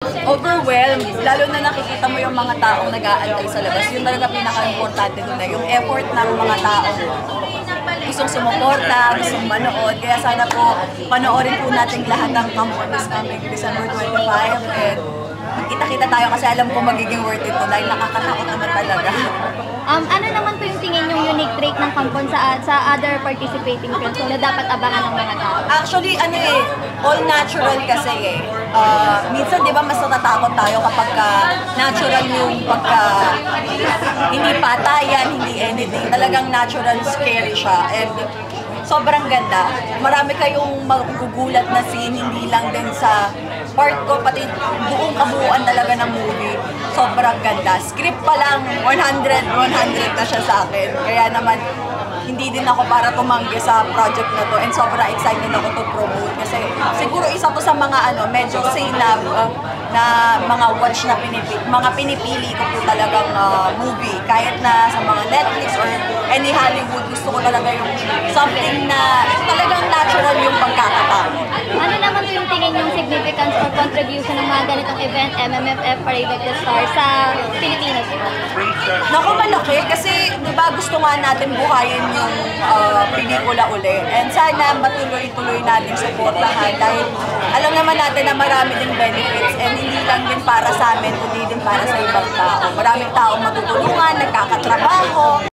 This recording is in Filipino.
overwhelmed, lalo na nakikita mo yung mga taong nag-aantay sa labas. Yun talaga pinaka-importante doon na yung effort ng mga taong gustong sumuporta, gustong manood. Kaya sana po panoorin po natin lahat ng Kampon this coming December 25 and kita-kita tayo kasi alam ko magiging worth it to dahil nakakatakot naman talaga. Ano naman po yung tingin yung unique trait ng Kampon sa other participating films na dapat abangan ng mga tao? Actually, all natural kasi eh. Minsan, di ba, mas natatakot tayo kapag natural yung hindi patayan, hindi anything. Talagang natural, scary siya. And sobrang ganda. Marami kayong magugulat na scene, hindi lang din sa part ko, pati buong kabuuan talaga ng movie. Sobrang ganda. Script pa lang, 100 na siya sa akin. Kaya naman, hindi din ako para tumanggi sa project na to and sobrang excited ako to promote kasi siguro isa to sa mga medyo say na mga watch na pinipili ko po talagang movie kahit na sa mga Netflix or any Hollywood gusto ko talaga yung something na talagang natural yung pagkakatao. Ano naman po yung tingin yung significance or contribution ng mga ganitong event, MMFF, Parade of the Stars sa Pilipinas? Naku, malaki kasi di ba gusto nga natin buhayin yung pelikula uli and sana matuloy-tuloy natin suportahan dahil alam naman natin na marami ding benefits and hindi lang din para sa amin kundi din para sa ibang tao. Maraming taong matutulungan, nagkakatrabaho,